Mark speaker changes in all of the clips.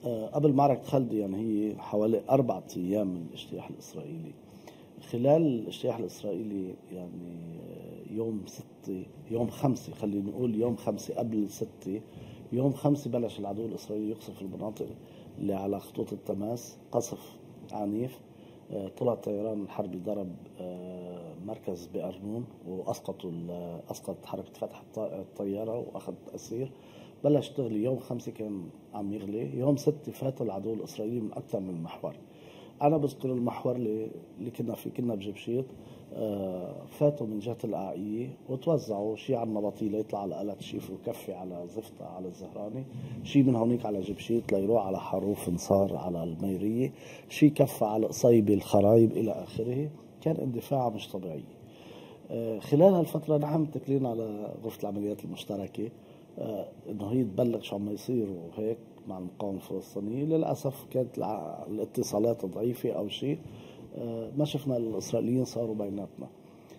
Speaker 1: قبل معركة خلدي، يعني هي حوالي 4 أيام من الاجتياح الإسرائيلي. خلال الاجتياح الإسرائيلي يعني يوم 5، خلينا نقول يوم 5 قبل 6، يوم 5 بلش العدو الإسرائيلي يقصف المناطق اللي على خطوط التماس قصف عنيف. طلع طيران الحربي ضرب مركز بأرنون أسقط حركة فتح الطيارة وأخذ أسير. بلش تغلي يوم 5 كان عم يغلي. يوم 6 فات العدو الإسرائيلي من أكثر من محور. أنا بذكر المحور اللي كنا فيه، كنا بجبشيط. فاتوا من جهة القاعية وتوزعوا، شيء على النبطيلة يطلع على قلعة شيف وكفي على زفتة على الزهراني، شيء من هونيك على جبشيط ليروح على حروف نصار على الميرية، شيء كفى على قصيبة الخرايب إلى آخره. كان اندفاع مش طبيعي. خلال هالفترة نحن متكلين على غرفة العمليات المشتركة انه هي تبلغ شو عم يصير وهيك مع المقاومة الفلسطينية. للأسف كانت الاتصالات ضعيفة أو شيء، ما شفنا الإسرائيليين صاروا بيناتنا.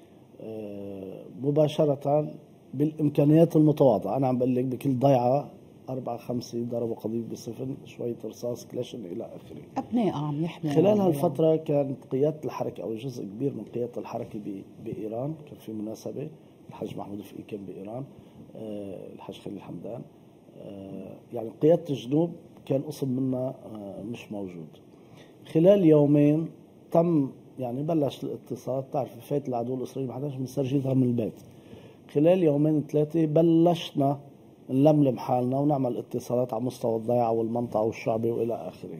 Speaker 1: مباشرة بالإمكانيات المتواضعة، أنا عم بقول لك بكل ضيعة 4-5 ضربوا قضيب بسفن، شوية رصاص كلاشن إلى آخره.
Speaker 2: أبناء عم يحملوا. خلال
Speaker 1: هالفترة كانت قيادة الحركة أو جزء كبير من قيادة الحركة بإيران. كان في مناسبة الحاج محمود الفقي كان بإيران، الحاج خليل حمدان، يعني قيادة الجنوب كان قسم منا مش موجود. خلال يومين تم يعني بلش الاتصال، بتعرف فايت العدو الإسرائيلي ما حداش بنسجلها من البيت. خلال يومين 3 بلشنا نلملم حالنا ونعمل اتصالات على مستوى الضيعة والمنطقة والشعبي وإلى آخره.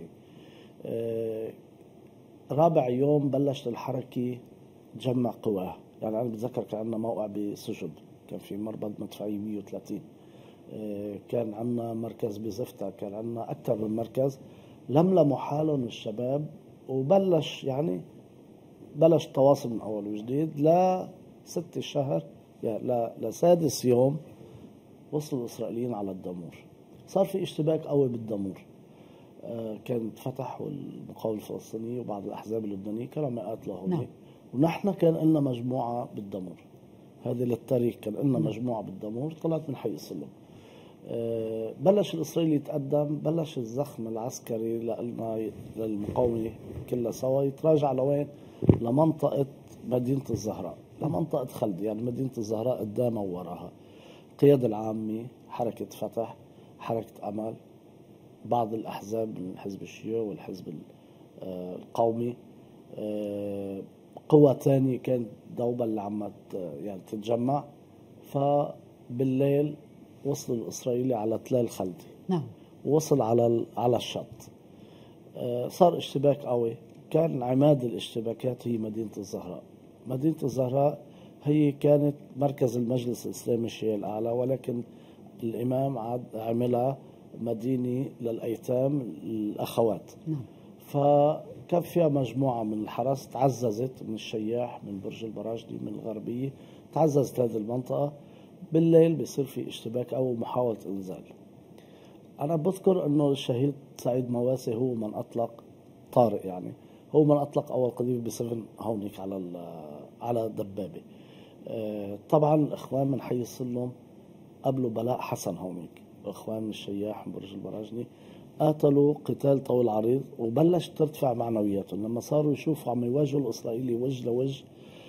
Speaker 1: رابع يوم بلشت الحركة تجمع قواها. يعني أنا بتذكر كان عندنا موقع بسجد، كان في مربط مدفعي 130، كان عندنا مركز بزفتة، كان عندنا أكثر من مركز. لملموا حالهم الشباب وبلش يعني بلش التواصل من أول وجديد. ل6 الشهر يعني لسادس يوم وصلوا الإسرائيليين على الدمور. صار في اشتباك قوي بالدمور، كانت فتح والمقاومة الفلسطينية وبعض الأحزاب اللبنانية كانوا ما قاتلوا هون. ونحن كان لنا مجموعة بالدمور، هذه للتاريخ كان لنا مجموعة بالدمور طلعت من حي السلم. بلش الإسرائيلي يتقدم، بلش الزخم العسكري للمقاومة كلها سوا يتراجع لوين؟ لمنطقة مدينة الزهراء، لمنطقة خلدي، يعني مدينة الزهراء قدامها ووراها. القيادة العامة، حركة فتح، حركة أمل، بعض الأحزاب من حزب الشيوعي والحزب القومي، قوة تانية كانت دوبة اللي عم يعني تتجمع. فبالليل وصل الإسرائيلي على تلال خلدي.
Speaker 2: نعم.
Speaker 1: وصل على الشط. صار اشتباك قوي. كان عماد الاشتباكات هي مدينة الزهراء. مدينة الزهراء هي كانت مركز المجلس الإسلامي الشيعي الأعلى، ولكن الإمام عملها مدينة للأيتام الأخوات.
Speaker 2: نعم.
Speaker 1: فكان فيها مجموعة من الحرس تعززت من الشياح، من برج البراجدي، من الغربية، تعززت هذه المنطقة. بالليل بيصير في اشتباك أو محاولة إنزال. أنا بذكر أنه الشهيد سعيد مواسي هو من أطلق، طارق يعني هو من أطلق أول قذيفة بسفن هونيك على دبابة. طبعا الإخوان من حي السلم قبلوا بلاء حسن هونيك، إخوان من الشياح من برج البراجني، قاتلوا قتال طويل عريض وبلش ترتفع معنوياتهم. لما صاروا يشوفوا عم يواجهوا الإسرائيلي وجه لوجه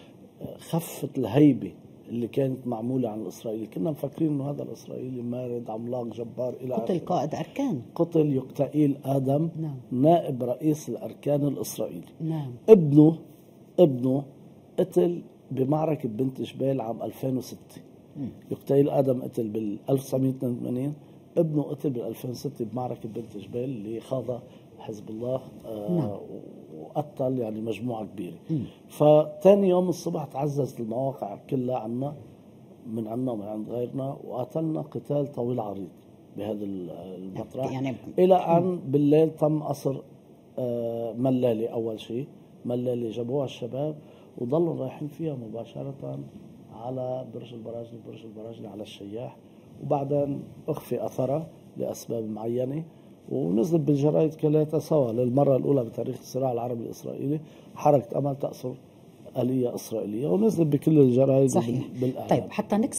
Speaker 1: خفت الهيبة اللي كانت معمولة عن الإسرائيلي. كنا مفكرين إنه هذا الإسرائيلي مارد عملاق جبار إلى
Speaker 2: قتل قائد أركان،
Speaker 1: قتل يقتائيل آدم.
Speaker 2: نعم.
Speaker 1: نائب رئيس الأركان الإسرائيلي.
Speaker 2: نعم.
Speaker 1: ابنه قتل بمعركة بنت جبال عام 2006. يقتائيل آدم قتل بال 1982، ابنه قتل بال 2006 بمعركة بنت جبال اللي خاضها حزب الله.
Speaker 2: نعم.
Speaker 1: وقتل يعني مجموعة كبيرة. فتاني يوم الصبح تعززت المواقع كلها عنا، من عنا ومن عند غيرنا، وقاتلنا قتال طويل عريض بهذا المطرح يعني إلى أن بالليل تم أسر ملالي. أول شيء ملالي جابوها الشباب وضلوا رايحين فيها مباشرة على برج البراجني على الشياح، وبعدين أخفي أثرها لأسباب معينة ونزلت بالجرائد كلها سوا للمرة الأولى بتاريخ الصراع العربي الإسرائيلي. حركة أمل تأسر آلية إسرائيلية ونزلت بكل الجرائد.
Speaker 2: صحيح. طيب حتى نكسر